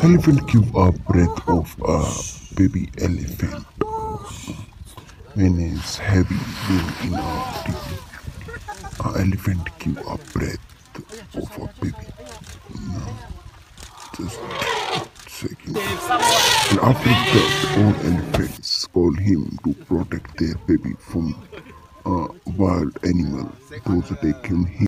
Elephant give a breath of a baby elephant when it's heavy being in a deep. A elephant give a breath of a baby. Just second. And after that, all elephants call him to protect their baby from a wild animal. Those attack him.